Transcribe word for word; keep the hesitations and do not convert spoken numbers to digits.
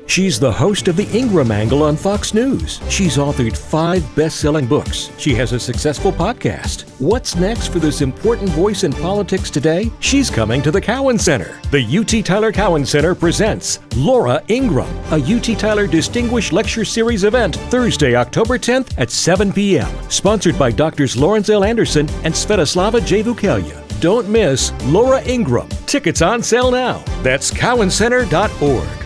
She's the host of the Ingraham Angle on Fox News. She's authored five best-selling books. She has a successful podcast. What's next for this important voice in politics today? She's coming to the Cowan Center. The U T Tyler Cowan Center presents Laura Ingraham, a U T Tyler Distinguished Lecture Series event, Thursday, October tenth at seven p m Sponsored by Doctors Lawrence L. Anderson and Svetislava J. Vukelja. Don't miss Laura Ingraham. Tickets on sale now. That's cowan center dot org.